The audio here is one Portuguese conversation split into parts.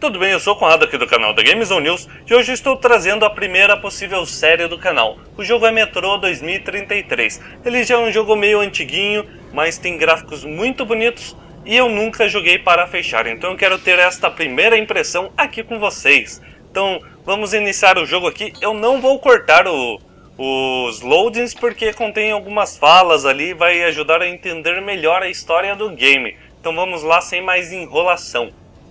Tudo bem, eu sou o Conrado aqui do canal da Gamezone News e hoje estou trazendo a primeira possível série do canal. O jogo é Metro 2033. Ele já é um jogo meio antiguinho, mas tem gráficos muito bonitos e eu nunca joguei para fechar. Então eu quero ter esta primeira impressão aqui com vocês. Então vamos iniciar o jogo aqui. Eu não vou cortar os loadings porque contém algumas falas ali, vai ajudar a entender melhor a história do game. Então vamos lá sem mais enrolação.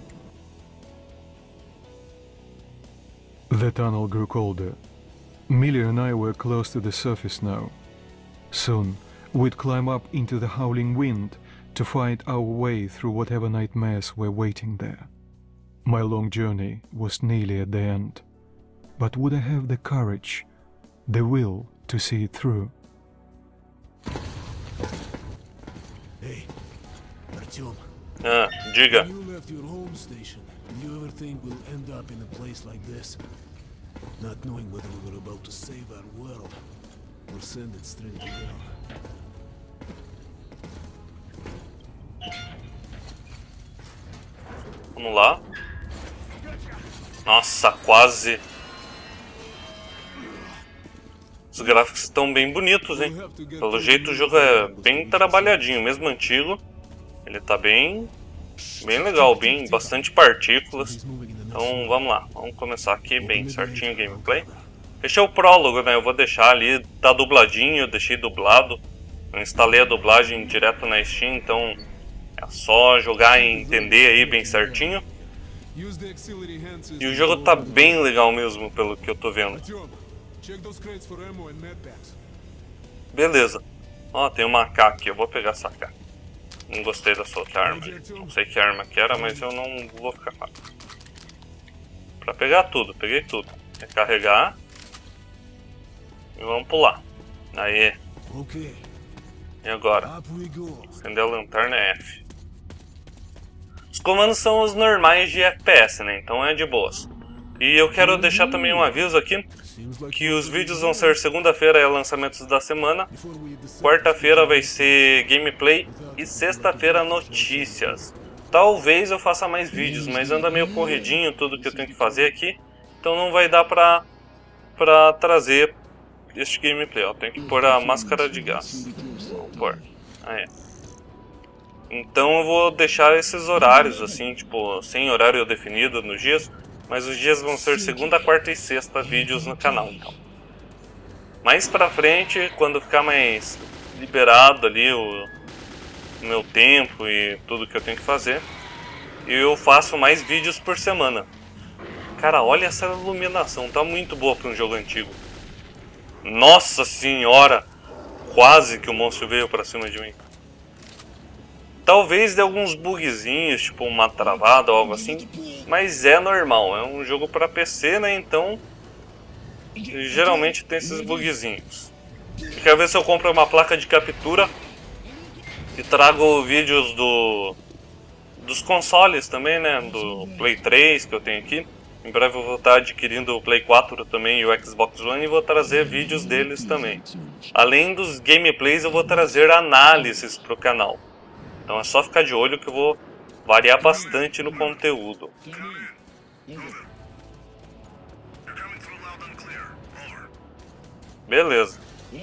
The tunnel grew colder. Millie and I were close to the surface now. Soon, we'd climb up into the howling wind to fight our way through whatever nightmares were waiting there. My long journey was nearly at the end. But would I have the courage, the will to see it through? Hey, Artyom. Diga. You left your home station. Do you ever think we'll end up in a place like this? Not knowing whether we were about to save our world or send it straight to hell. Vamos lá. Nossa, quase. Os gráficos estão bem bonitos, hein? Pelo jeito o jogo é bem trabalhadinho, mesmo antigo. Ele tá bem legal, bem bastante partículas. Então vamos lá, vamos começar aqui bem certinho o gameplay. Fechei o prólogo, né? Eu vou deixar ali, tá dubladinho, eu deixei dublado. Eu instalei a dublagem direto na Steam, então é só jogar e entender aí bem certinho. E o jogo tá bem legal mesmo, pelo que eu tô vendo. Beleza. Ó, tem uma AK aqui, eu vou pegar essa AK. Não gostei dessa outra arma. Não sei que arma que era, mas eu não vou ficar com ela. Pra pegar tudo, peguei tudo. Recarregar. E vamos pular. Aí. E agora? Acender a lanterna é F. Os comandos são os normais de FPS, né? Então é de boas. E eu quero deixar também um aviso aqui. Que os vídeos vão ser segunda-feira é lançamentos da semana. Quarta-feira vai ser gameplay. E sexta-feira notícias. Talvez eu faça mais vídeos, mas anda meio corridinho tudo que eu tenho que fazer aqui. Então não vai dar pra trazer este gameplay. Ó, tenho que pôr a máscara de gás. Vamos pôr. Aí. Então eu vou deixar esses horários assim, tipo, sem horário definido nos dias. Mas os dias vão ser segunda, quarta e sexta vídeos no canal, então. Mais pra frente, quando ficar mais liberado ali o meu tempo e tudo que eu tenho que fazer, eu faço mais vídeos por semana. Cara, olha essa iluminação, tá muito boa pra um jogo antigo. Nossa senhora! Quase que o monstro veio pra cima de mim. Talvez dê alguns bugzinhos, tipo uma travada ou algo assim, mas é normal, é um jogo para PC, né? Então geralmente tem esses bugzinhos. Quero ver se eu compro uma placa de captura e trago vídeos dos consoles também, né? Do Play 3 que eu tenho aqui. Em breve eu vou estar adquirindo o Play 4 também e o Xbox One e vou trazer vídeos deles também. Além dos gameplays, eu vou trazer análises para o canal. Então é só ficar de olho que eu vou variar bastante no conteúdo. Beleza.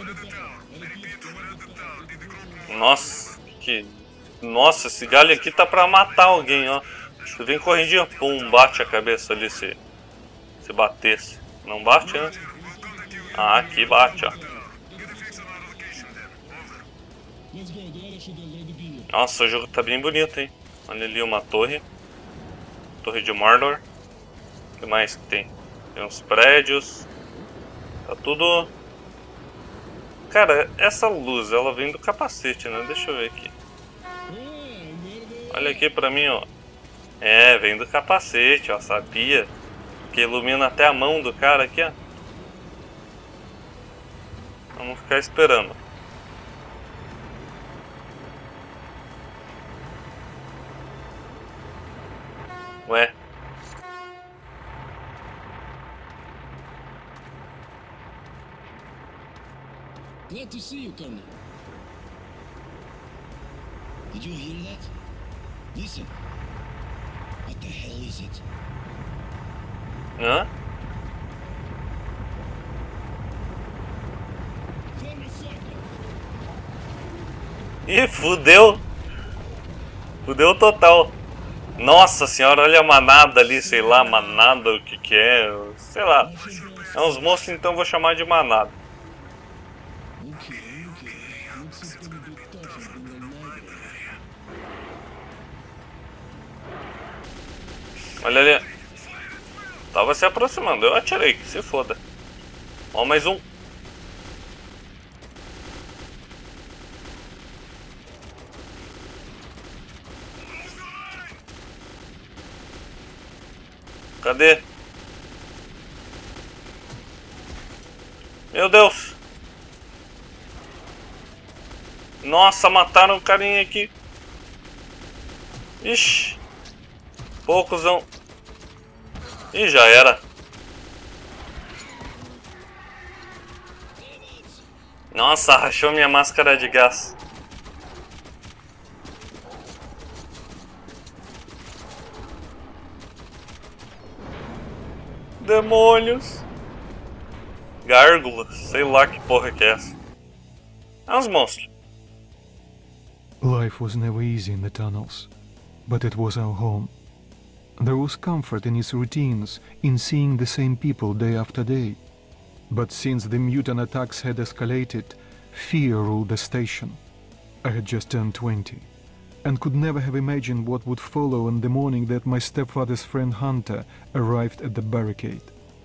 Nossa, esse galho aqui tá pra matar alguém, ó. Você vem correndinho, pum, bate a cabeça ali se batesse. Não bate, né? Ah, aqui bate, ó. Nossa, o jogo tá bem bonito, hein? Olha ali uma torre. Torre de Mordor. O que mais que tem? Tem uns prédios. Tá tudo... Cara, essa luz, ela vem do capacete, né? Deixa eu ver aqui. Olha aqui pra mim, ó. É, vem do capacete, ó. Sabia? Que ilumina até a mão do cara aqui, ó. Vamos ficar esperando. Ué. Glad to see you, Colonel. Did you hear that? Listen. What the hell is it? Hã? Ih, fudeu. Fudeu total. Nossa senhora, olha a manada ali, sei lá, manada, o que que é, sei lá. É uns monstros, então eu vou chamar de manada. Olha ali. Tava se aproximando, eu atirei, que se foda. Ó, mais um. Cadê? Meu Deus! Nossa, mataram o carinha aqui. Ixi. Poucosão. E já era. Nossa, rachou minha máscara de gás. Demônios. Gárgulas, sei lá que porra que é essa. É uns monstros. Life was never easy in the tunnels, but it was our home. There was comfort in its routines, in seeing the same people day after day. But since the mutant attacks had escalated, fear ruled the station. I had just turned 20, and could never have imagined what would follow on the morning that my stepfather's friend Hunter arrived at the barricade.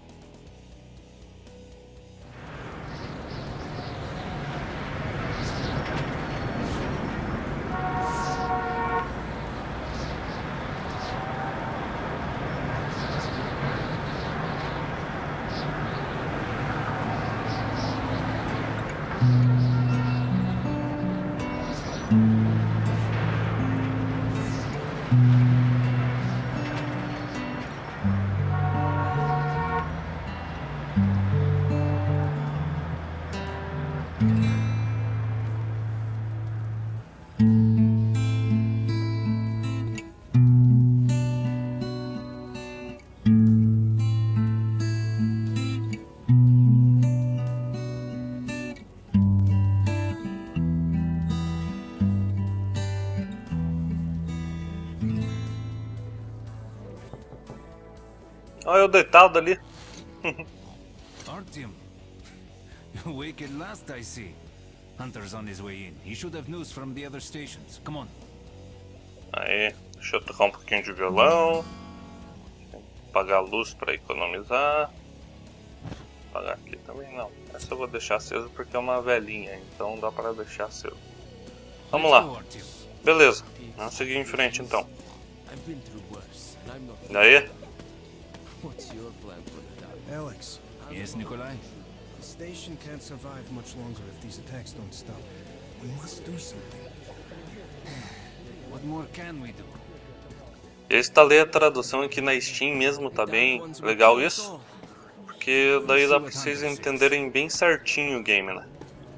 Olha eu deitado ali. Artyom, you're awake at last, I see. Hunter's on his way in. He should have news from the other stations. Come on. Aí, deixa eu tocar um pouquinho de violão. Apagar a luz para economizar. Apagar aqui também não. Essa eu vou deixar acesa porque é uma velhinha, então dá para deixar acesa. Vamos lá. Beleza, vamos seguir em frente então. Daí? What's your plan for the dark? Alex, Yes, Nikolai? the station can't survive much longer if these attacks don't stop. We must do something. What more can we do? Eu instalei a tradução aqui na Steam mesmo, tá bem legal isso. Porque daí dá pra vocês entenderem bem certinho o game, né?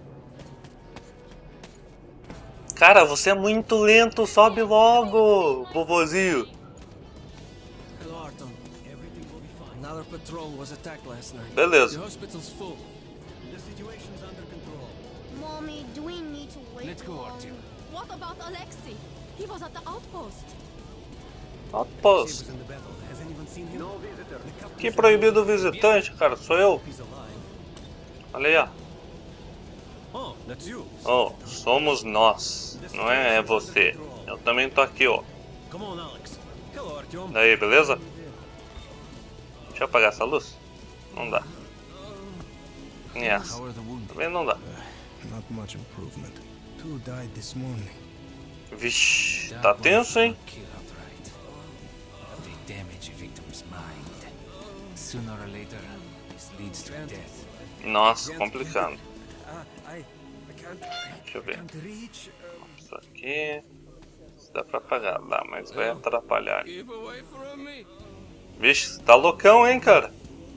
Cara, você é muito lento, sobe logo, vovozinho. Hello, Artyom. Everything will be fine. Another patrol was attacked last night. Beleza. The hospital's full. The situation's under control. Mommy, do we need to wait? Let's go, Artyom. What about Alexei? He was at the outpost. Outpost. In the battle. Has anyone seen him? No visitor. The captain Que proibido visitante, cara, sou eu. is alive. Olha aí, ó. Oh, that's you. Oh, somos nós, não é você. Eu também tô aqui, ó. Come on, Alex. Hello, Artyom. Daí, beleza? Deixa eu apagar essa luz. Não dá. E essa. How are the wounded? Também não dá. Not much improvement. Two died this morning. Vixe, tá tenso, hein? Kill outright. They damage a victim's mind. Sooner or later, this leads to death. Nossa, complicado. I can't. Deixa eu ver. Can't reach. Isso aqui. Isso dá pra apagar, dá, mas vai atrapalhar. Keep away from me. Vixe, tá loucão, hein, cara?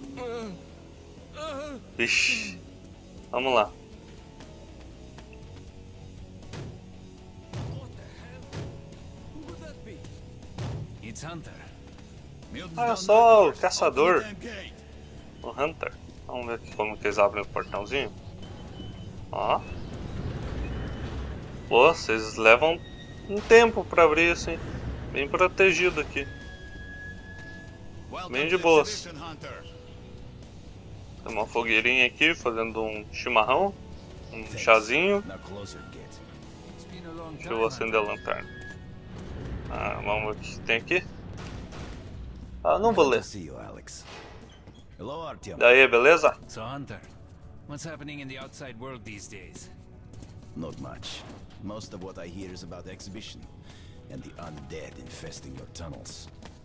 Vixe. Vamos lá. Who would that be? It's Hunter. Olha só, o caçador. O Hunter. Vamos ver aqui como que eles abrem o portãozinho. Ó. Pô, vocês levam um tempo pra abrir assim. Bem protegido aqui. Bem de boas. Tem uma fogueirinha aqui fazendo um chimarrão. Um chazinho. Deixa eu acender a lanterna. Vamos ver o que tem aqui. Não vou ler. Daí, beleza? So, Hunter, what's happening in the outside world these days? Not much. Most of what I hear is about the exhibition and the undead infesting your tunnels.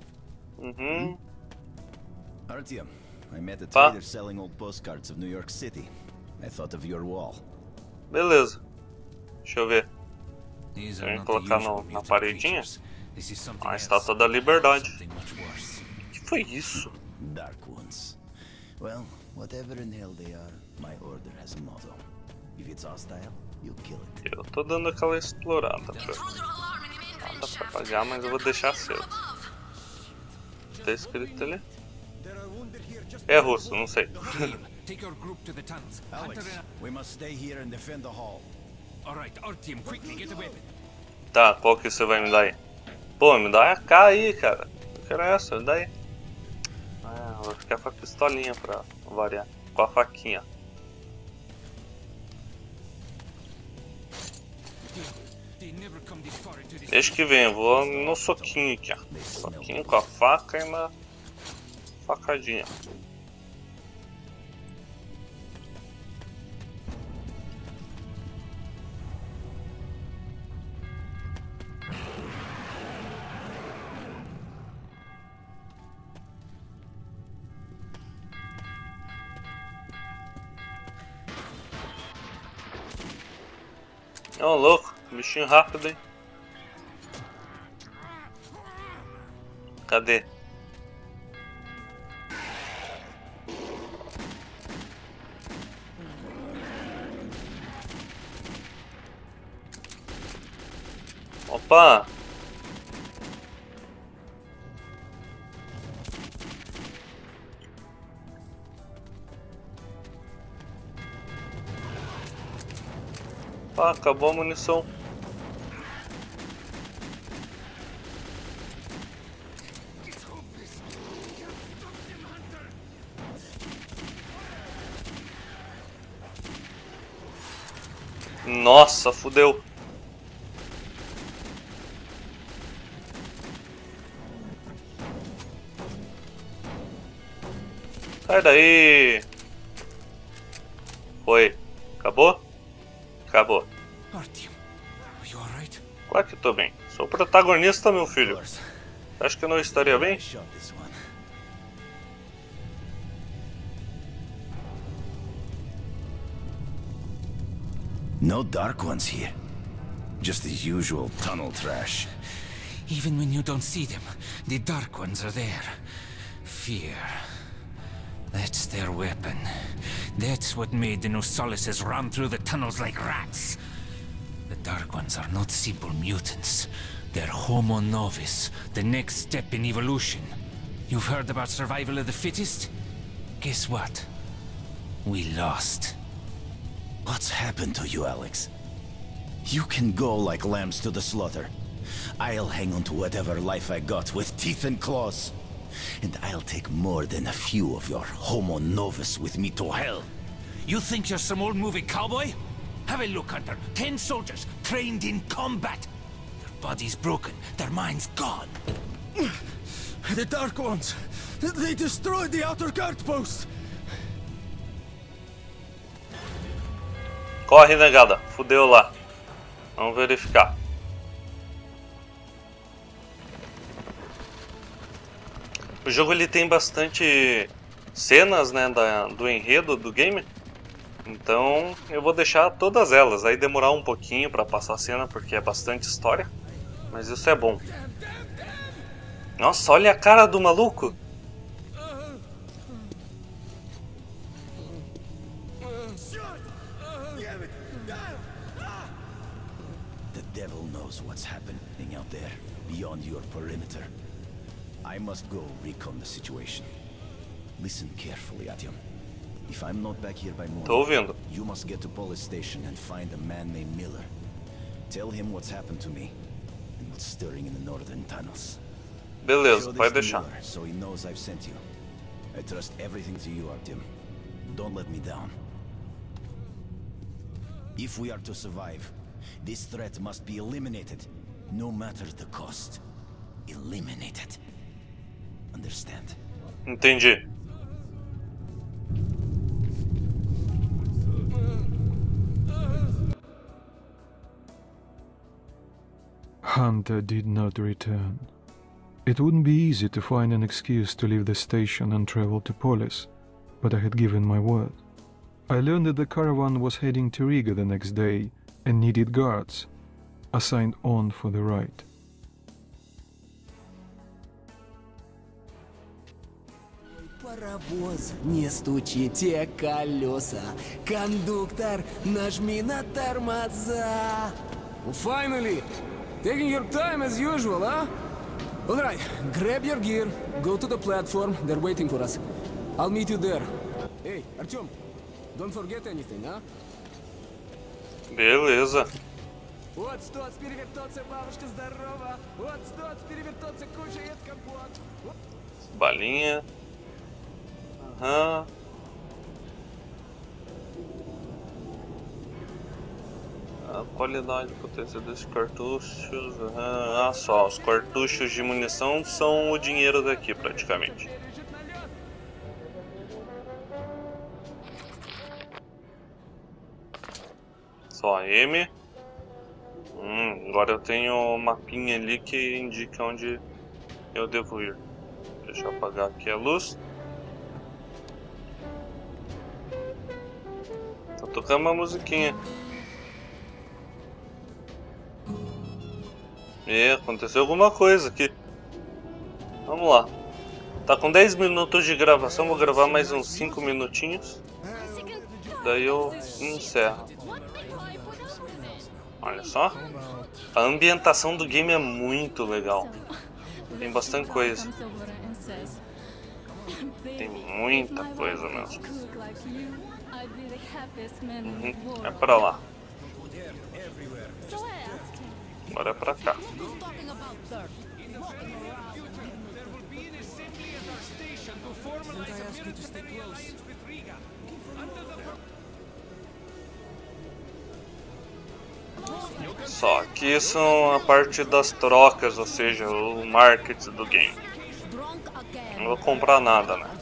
Artyom, I met a trader selling old postcards of New York City. I thought of your wall. Beleza. Deixa eu ver. These Vou are not colocar the usual na mutant paredinha. creatures. This is something A else. estátua da liberdade. Something much worse. O que foi isso? Dark ones. Well, whatever in hell they are, my order has a motto. If it's hostile, you kill it. Eu tô dando aquela explorada. Dá pra apagar, mas eu vou deixar aceso. Tá escrito ali? É russo, não sei. Take your group to the tunnels. Alex, Hunter, we must stay here and defend the hall. all right, Artyom, quickly get a weapon. Tá, qual que você vai me dar aí? Pô, me dá a AK aí, cara. Eu quero essa, me dá aí. Vou ficar com a pistolinha pra variar. Com a faquinha. They never come this far into this. Deixa que vem, eu vou no soquinho aqui, ó. Soquinho com a faca e na facadinha. Ô, louco, bichinho rápido, hein? Cadê? Opa! Acabou a munição. Nossa, fudeu. Sai daí. Foi. Acabou? Acabou. Artyom, are you all right? Claro que eu tô bem. Sou o protagonista, meu filho. Acho que eu não estaria bem? I shot this one. No dark ones here. Just the usual tunnel trash. Even when you don't see them, the Dark Ones are there. Fear. That's their weapon. That's what made the Nosalises run through the tunnels like rats. The Dark Ones are not simple mutants. They're Homo Novus, the next step in evolution. You've heard about survival of the fittest? Guess what? We lost. What's happened to you, Alex? You can go like lambs to the slaughter. I'll hang on to whatever life I got with teeth and claws. And I'll take more than a few of your Homo Novus with me to hell. You think you're some old movie cowboy? Have a look, Hunter. 10 soldiers, trained in combat. Their bodies broken, their minds gone. The Dark Ones! They destroyed the outer guard post! Corre, negada. Fudeu lá. Vamos verificar. O jogo ele tem bastante cenas, né, do enredo do game. Então eu vou deixar todas elas. Aí demorar um pouquinho para passar a cena porque é bastante história. Mas isso é bom. Nossa, olha a cara do maluco. The devil knows what's happening out there, beyond your perimeter. I must go recon the situation. Listen carefully, Artyom. If I'm not back here by Tô morning, ouvindo. you must get to police station and find a man named Miller. Tell him what's happened to me and what's stirring in the northern tunnels. Beleza, Show this pode to deixar. Miller so he knows I've sent you. I trust everything to you, Artyom. Don't let me down. If we are to survive, this threat must be eliminated, no matter the cost. Eliminated. Understand? Entendi. Hunter did not return. It wouldn't be easy to find an excuse to leave the station and travel to Polis, but I had given my word. I learned that the caravan was heading to Riga the next day and needed guards, assigned on for the ride. Паровоз, не стучите колеса. Кондуктор, нажми на тормоза. Finally! Taking your time as usual, huh? Alright, grab your gear, go to the platform, they're waiting for us. I'll meet you there. Hey, Artyom, don't forget anything, huh? Beleza. Вот что, перевертоться, бабушка здорова. Вот что, перевертоться, кушает компот. Balinha. Aham. A qualidade e potência desses cartuchos. Ah, só. Os cartuchos de munição são o dinheiro daqui, praticamente. Só M. Agora eu tenho um mapinha ali que indica onde eu devo ir. Deixa eu apagar aqui a luz. Tá tocando uma musiquinha. Aconteceu alguma coisa aqui. Vamos lá. Tá com 10 minutos de gravação, vou gravar mais uns 5 minutinhos. Daí eu encerro. Olha só. A ambientação do game é muito legal. Tem bastante coisa. Tem muita coisa mesmo. É pra lá. Agora é pra cá. Só aqui são a parte das trocas, ou seja, o market do game. Não vou comprar nada, né?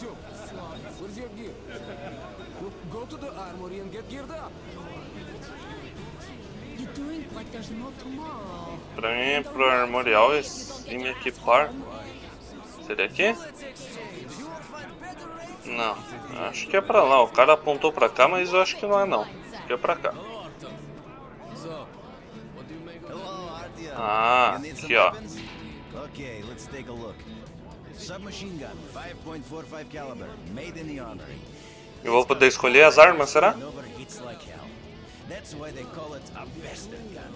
Pra mim, pro armorial e me equipar. Seria aqui? Não, acho que é pra lá. O cara apontou pra cá, mas eu acho que não é não. Acho que é pra cá. Ah, aqui ó. Okay, let's take a look. Submachine gun, 5.45 caliber, made in the armory. Eu vou poder escolher as armas, será? That's why they call it a bastard gun.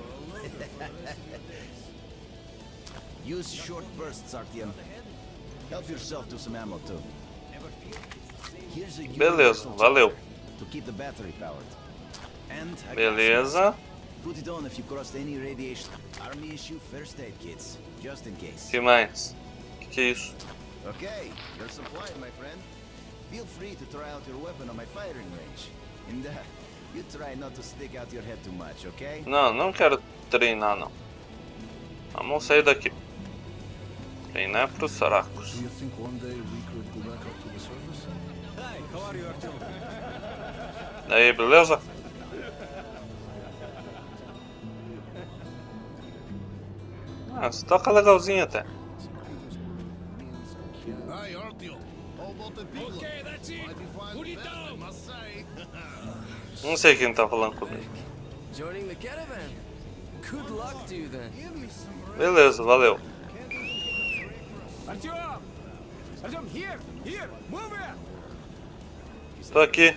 Use short bursts, Artyom. Help yourself to some ammo too. Here's a Beleza, valeu. to keep the battery powered. And Beleza. put it on if you crossed any radiation. Army issue first aid kits, just in case. O que mais? O que é isso? Okay, you're supplied, my friend. Feel free to try out your weapon on my firing range. And you try not to stick out your head too much, okay? Não, não quero treinar não. Vamos sair daqui. Treinar pros saracos. Do you think one day we could go back up to the surface? Hi, how are you, Artyom? Daí, beleza? Ah, você toca legalzinho até. Hi, Artyom. How about the pig? Okay, that's it. Put it down, I must say. Não sei quem tá falando comigo. Joining the caravan. Good luck to you then. Beleza, valeu. Artyom! Artyom, here! Move it! Tô aqui.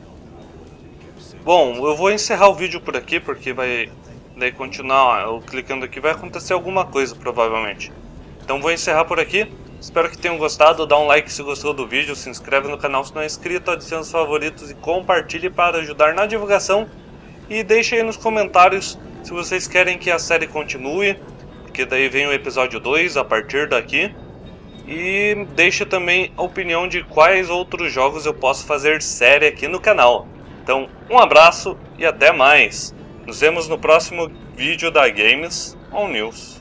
Bom, eu vou encerrar o vídeo por aqui, porque vai daí continuar eu clicando aqui, vai acontecer alguma coisa provavelmente. Então vou encerrar por aqui. Espero que tenham gostado, dá um like se gostou do vídeo, se inscreve no canal se não é inscrito, adicione os favoritos e compartilhe para ajudar na divulgação. E deixe aí nos comentários se vocês querem que a série continue, porque daí vem o episódio 2 a partir daqui. E deixe também a opinião de quais outros jogos eu posso fazer série aqui no canal. Então, um abraço e até mais. Nos vemos no próximo vídeo da Games on News.